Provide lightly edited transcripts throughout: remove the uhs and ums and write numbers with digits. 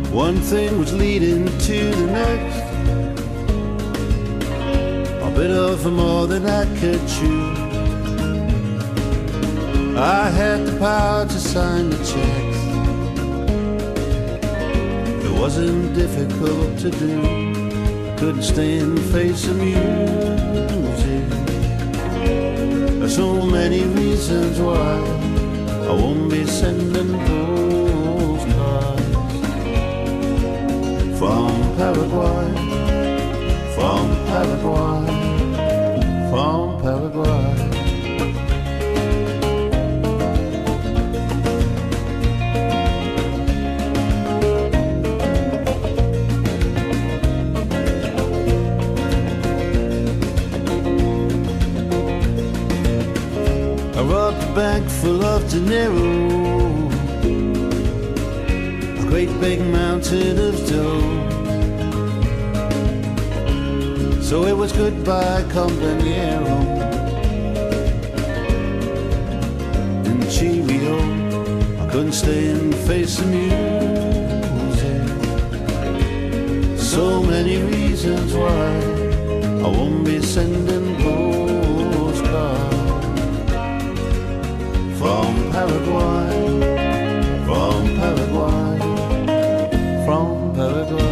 One thing was leading to the next, a bit of more than I could chew. I had the power to sign the checks. It wasn't difficult to do. Couldn't stand the face of music. There's so many reasons why I won't be sending postcards from Paraguay, from Paraguay, from Paraguay. I robbed a bank full of dinero, a great big mountain of dough. So it was goodbye, compañero, and cheerio. I couldn't stay and face the music. So many reasons why I won't be sending postcards from Paraguay, from Paraguay, from Paraguay.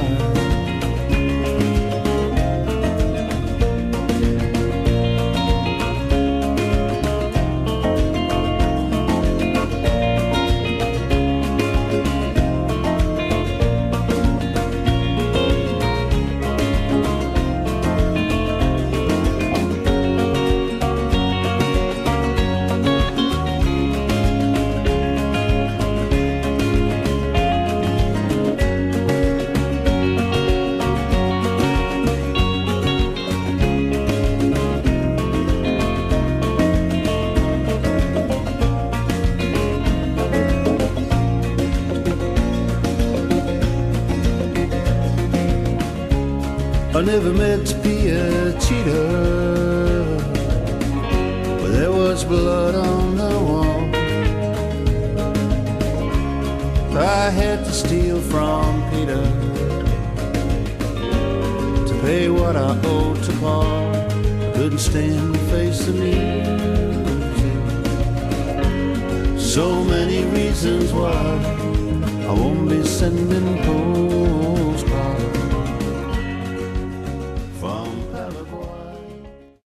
I never meant to be a cheater, but there was blood on the wall. I had to steal from Peter to pay what I owed to Paul. I couldn't stand to face the music. So many reasons why I won't be sending postcards from Paraguay.